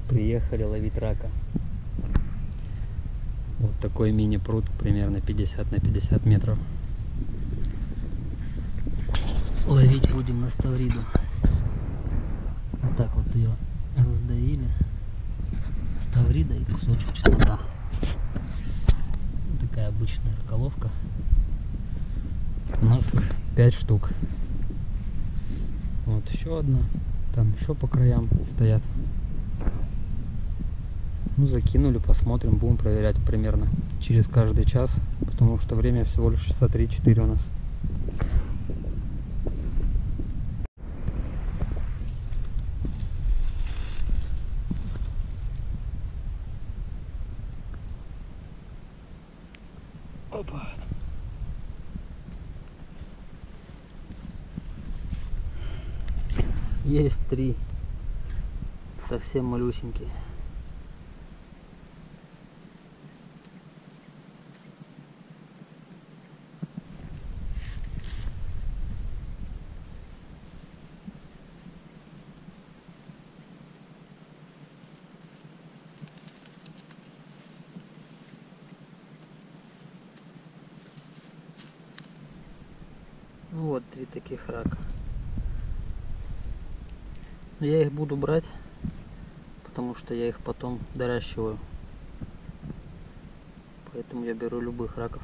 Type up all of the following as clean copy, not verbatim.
Приехали ловить рака. Вот такой мини-пруд, примерно 50 на 50 метров. Ловить будем на ставриду. Вот так вот ее раздавили. Ставрида и кусочек чеснока. Вот такая обычная раколовка. У нас их 5 штук. Вот еще одна. Там еще по краям стоят. Ну, закинули, посмотрим, будем проверять примерно через каждый час, потому что время всего лишь часа 3-4 у нас. Опа. Есть 3, совсем малюсенькие. Вот 3 таких рака. Я их буду брать, потому что я их потом доращиваю. Поэтому я беру любых раков.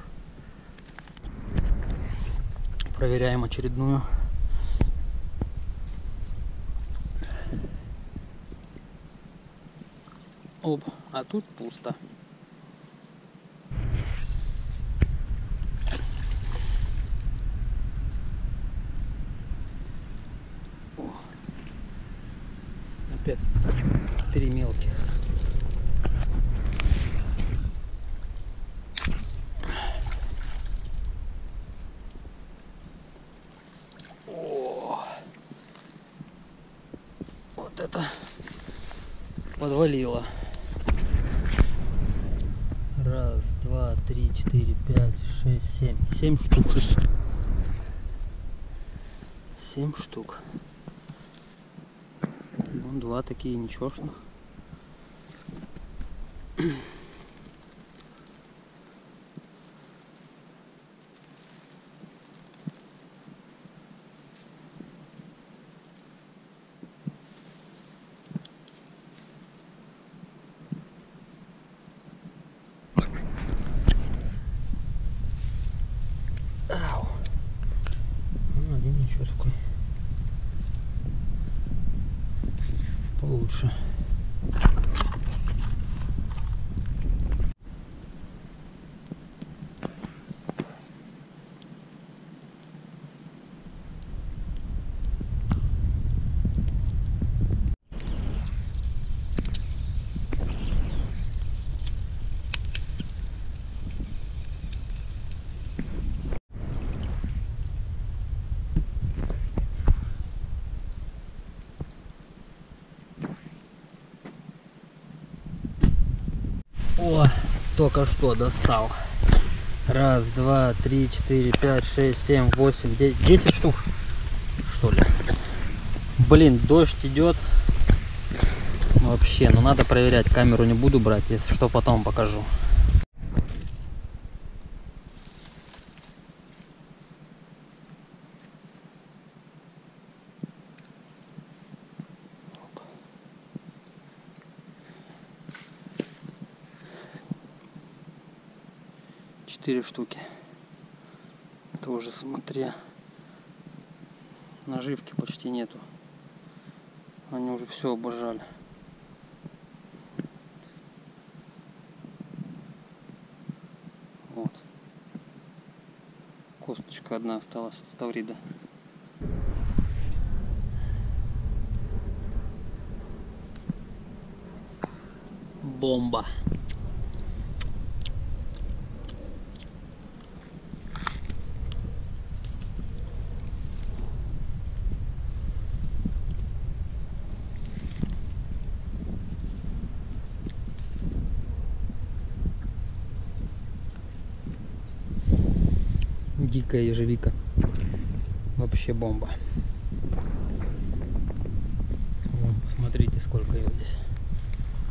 Проверяем очередную. Оп, а тут пусто. Опять 3 мелких. О, вот это подвалило. 1, 2, 3, 4, 5, 6, 7. 7 штук. 7 штук. Вон 2 такие ничешных. Ау. Ну, один ничего такой. Получше. О, только что достал. 1, 2, 3, 4, 5, 6, 7, 8, 9, 10 штук, что ли. Блин, дождь идет. Вообще, ну надо проверять. Камеру не буду брать, если что, потом покажу. Четыре штуки. Это уже смотри. Наживки почти нету. Они уже все обожали. Вот. Косточка одна осталась от ставрида. Бомба. Дикая ежевика. Вообще бомба. Вон, посмотрите, сколько ее здесь.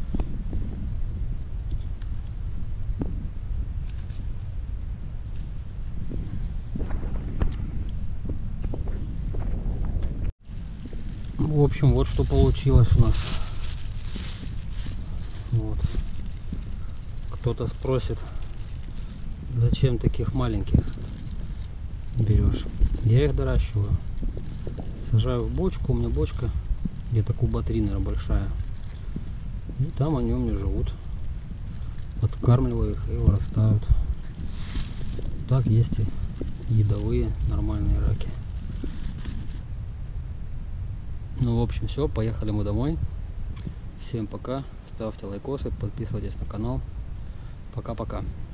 В общем, вот что получилось у нас. Вот. Кто-то спросит, зачем таких маленьких берешь? Я их доращиваю. Сажаю в бочку, у меня бочка где-то куба 3, наверное, большая. И там они у меня живут. Подкармливаю их и вырастают. Так есть и едовые нормальные раки. Ну, в общем, все, поехали мы домой. Всем пока, ставьте лайкосы, подписывайтесь на канал. Пока-пока.